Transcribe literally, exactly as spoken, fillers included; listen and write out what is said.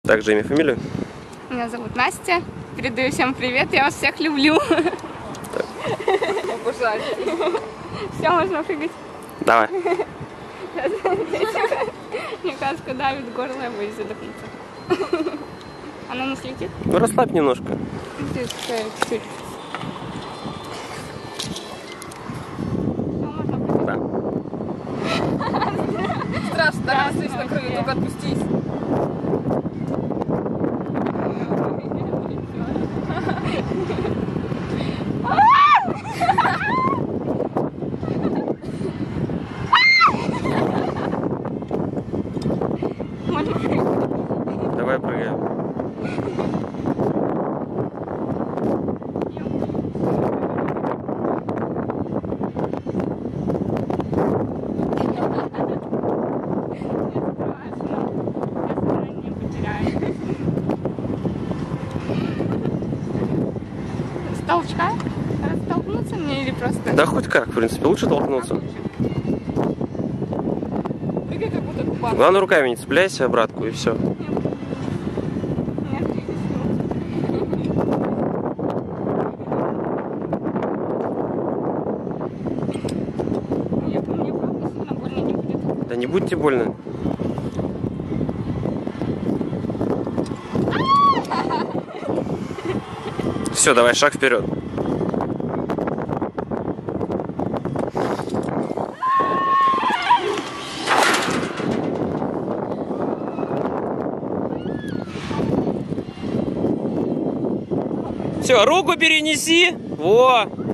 Также имя, фамилию? Меня зовут Настя. Передаю всем привет. Я вас всех люблю. Обожаю. Все, можно прыгать. Давай. Мне кажется, давит горло, я боюсь задохнуться. Она не слетит? Ну, расслабь немножко. Чуть-чуть. Да. Страшно, да, здесь на краю, только отпустись. Давай прыгаем. С толчка? Растолкнуться мне или просто? Да хоть как, в принципе, лучше толкнуться. Прыгай, как будто купаться. Главное, руками не цепляйся обратку и все. Да не будьте больно. Все, давай шаг вперед. Все, руку перенеси. Во!